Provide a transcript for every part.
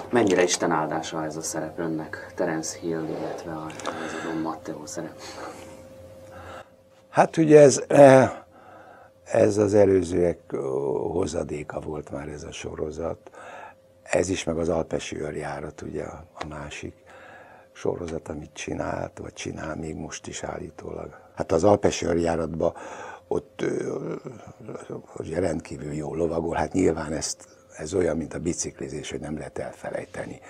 Mennyire Isten áldása ez a szerep önnek, Terence Hill, illetve a Don Matteo szerep? Hát ugye ez az előzőek hozadéka volt már ez a sorozat. Ez is, meg az Alpesi őrjárat, ugye a másik sorozat, amit csinált, vagy csinál még most is állítólag. Hát az Alpesi őrjáratban ott ugye rendkívül jó lovagol, hát nyilván ez olyan, mint a biciklizés, hogy nem lehet elfelejteni.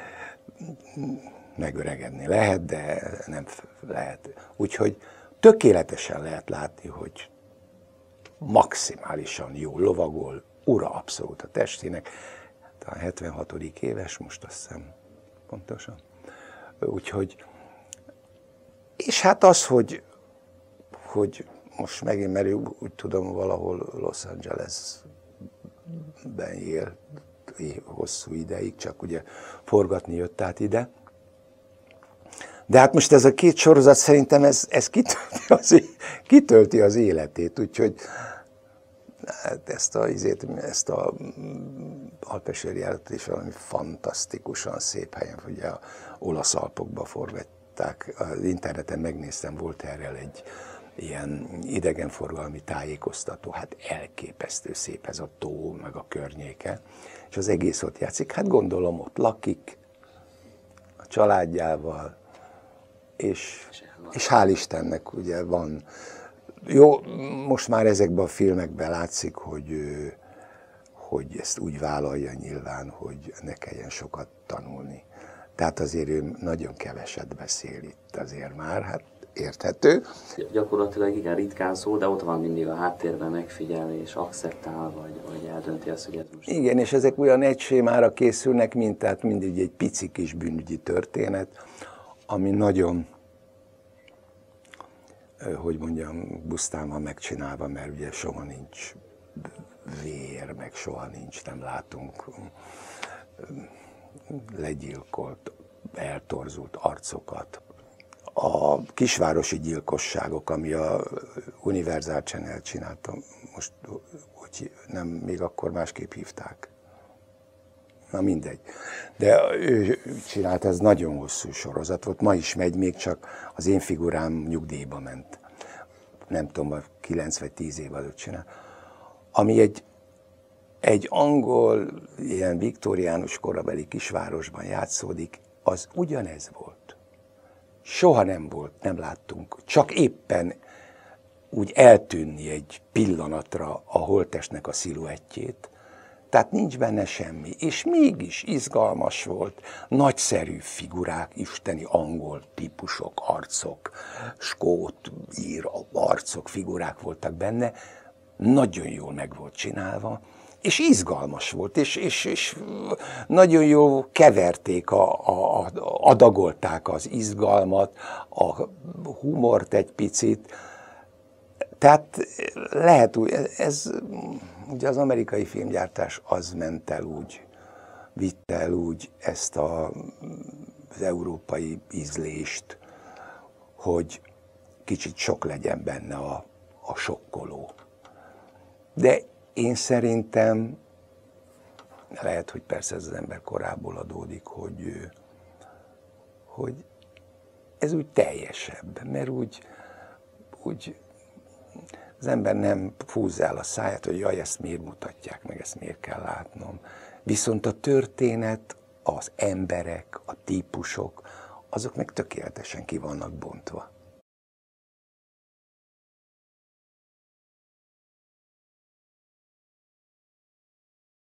Megöregedni lehet, de nem lehet. Úgyhogy tökéletesen lehet látni, hogy maximálisan jó lovagol, ura abszolút a testének. Talán 76. éves, most azt hiszem pontosan. Úgyhogy, és hát az, hogy most megint, mert úgy tudom, valahol Los Angelesben él hosszú ideig, csak ugye forgatni jött át ide. De hát most ez a két sorozat szerintem ez kitölti az életét, úgyhogy hát ezt a Alpesi őrjáratot is valami fantasztikusan szép helyen, ugye az olasz Alpokba forgatták. Az interneten megnéztem, volt erről egy ilyen idegenforgalmi tájékoztató, hát elképesztő szép ez a tó, meg a környéke, és az egész ott játszik. Hát gondolom ott lakik, a családjával, és hál' Istennek ugye van. Jó, most már ezekben a filmekben látszik, hogy ezt úgy vállalja nyilván, hogy ne kelljen sokat tanulni. Tehát azért ő nagyon keveset beszél itt azért már, hát érthető. Gyakorlatilag igen, ritkán szó, de ott van mindig a háttérben, megfigyel és akceptál, vagy eldönti azt, hogy ez most... Igen, és ezek olyan egy sémára készülnek, mint tehát mindig egy pici kis bűnügyi történet, ami nagyon, hogy mondjam, busztán van megcsinálva, mert ugye soha nincs vér, meg soha nincs, nem látunk legyilkolt, eltorzult arcokat. A kisvárosi gyilkosságok, ami a Universal Channel csinálta, most úgy nem, még akkor másképp hívták. Na mindegy. De ő csinált, ez nagyon hosszú sorozat volt, ma is megy, még csak az én figurám nyugdíjba ment. Nem tudom, 9 vagy 10 év előtt csinál. Ami egy angol, ilyen viktóriánus korabeli kisvárosban játszódik, az ugyanez volt. Soha nem volt, nem láttunk, csak éppen úgy eltűnni egy pillanatra a holttestnek a sziluettjét. Tehát nincs benne semmi, és mégis izgalmas volt, nagyszerű figurák, isteni angol típusok, arcok, skót, ír arcok, figurák voltak benne, nagyon jól meg volt csinálva, és izgalmas volt, és nagyon jól keverték, adagolták az izgalmat, a humort egy picit. Tehát lehet úgy, ez ugye az amerikai filmgyártás az ment el úgy, vitte el úgy ezt az európai ízlést, hogy kicsit sok legyen benne a sokkoló. De én szerintem, lehet, hogy persze ez az ember korából adódik, hogy ez úgy teljesebb, mert úgy az ember nem fúzza el a száját, hogy jaj, ezt miért mutatják meg, ezt miért kell látnom. Viszont a történet, az emberek, a típusok, azok meg tökéletesen ki vannak bontva.